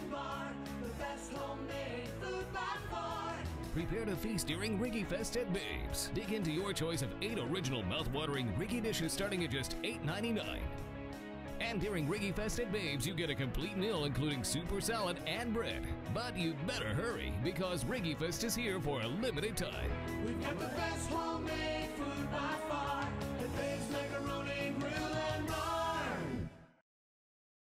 bar, the best homemade food by far. Prepare to feast during Riggie Fest at Babes. Dig into your choice of 8 original mouth-watering Riggie dishes starting at just $8.99. And during Riggie Fest at Babes, you get a complete meal including soup or salad and bread. But you better hurry because Riggie Fest is here for a limited time. We've got the best homemade food by far.